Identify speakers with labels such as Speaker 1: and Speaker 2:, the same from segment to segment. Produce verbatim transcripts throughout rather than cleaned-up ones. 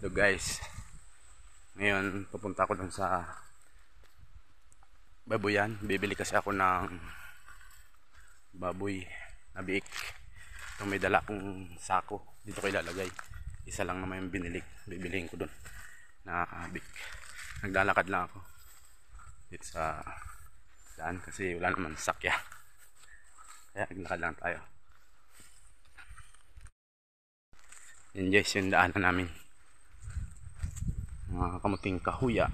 Speaker 1: So guys, ngayon pupunta ako dun sa baboyan. Bibili kasi ako ng baboy na biik. So may dala akong sako. Dito ko ilalagay. Isa lang naman yung binili. Bibiliin ko dun na biik. Naglalakad lang ako dito sa daan kasi wala naman sakya. Kaya naglakad lang tayo. Yan guys, yung daanan namin. Mga kamuting kahuyan.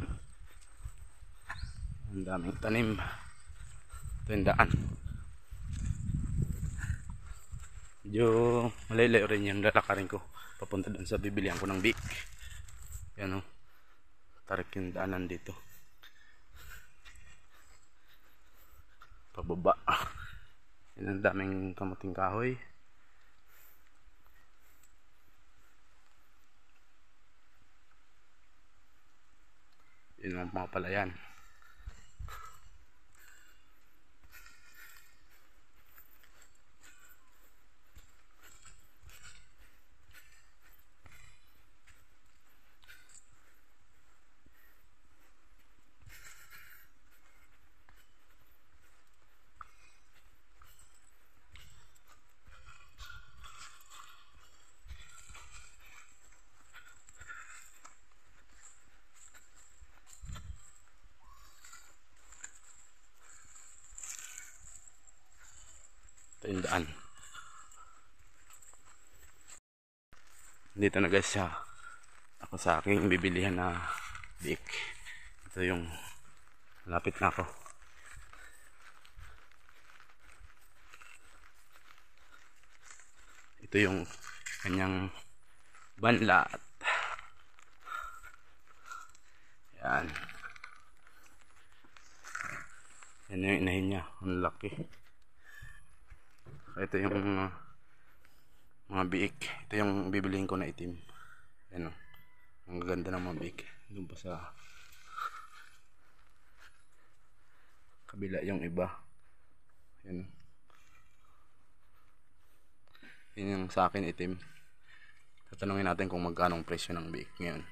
Speaker 1: Ang daming tanim. Ito yung daan. Medyo malayo rin yung lalakarin ko papunta doon sa bibilihan ko ng biik. Yan o, tarik yung daanan dito pababa. Yan ang daming kamuting kahoy. Yun ang mga palayan. Ito yung daan. Dito na guys siya. Ako sa aking bibilihan na biik. Ito yung malapit na ako. Ito yung kanyang banlat. Yan. Yan yung inahin niya. Ang laki. Ito yung uh, mga biik. Ito yung bibiliin ko na itim. Ayan o. Ang ganda ng mga biik. Doon pa sa kabila yung iba. Ayan o. Yan yung sa akin itim. Tatanungin natin kung magkano ang presyo ng biik ngayon.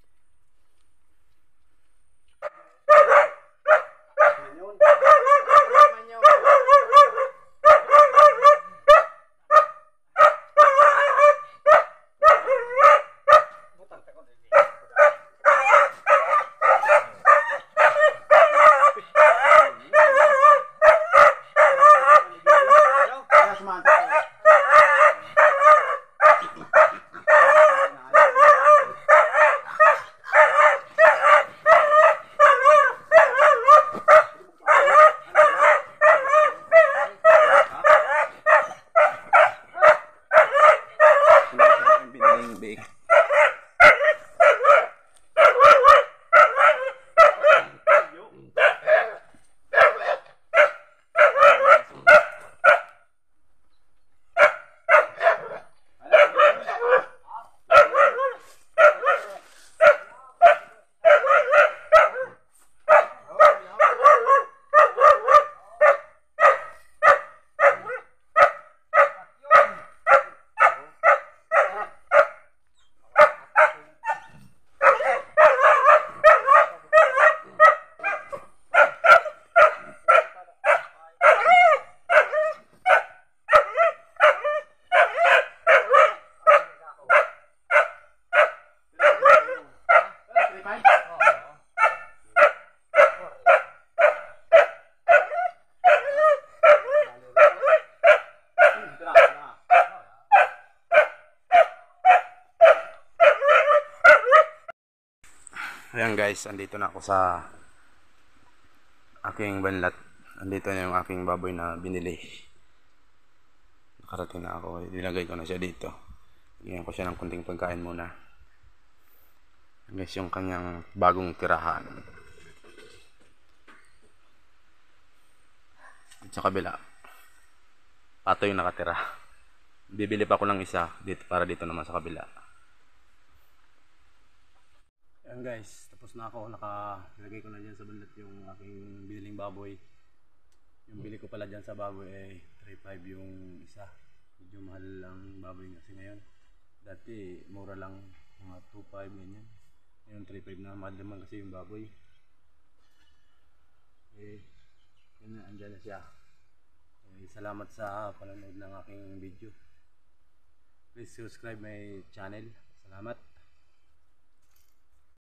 Speaker 1: Ayan guys, andito na ako sa aking banlat. Andito na yung aking baboy na binili. Nakarating na ako. Dinagay ko na siya dito. Bigyan ko siya ng kunting pagkain muna. Ayan guys, yung kanyang bagong tirahan. At sa kabila, pato yung nakatira. Bibili pa ako ng isa dito para dito naman sa kabila. Ayan guys, tapos na ako. Nakalagay ko na dyan sa banlat yung aking biniling baboy. Yung bili ko pala dyan sa baboy ay three five yung isa. Medyo mahal lang baboy kasi ngayon. Dati mura lang Mga two point five ganyan. Ngayon three point five na, mahal naman kasi yung baboy. Eh, yun na, andyan na siya. Eh, salamat sa panonood ng aking video. Please subscribe my channel. Salamat.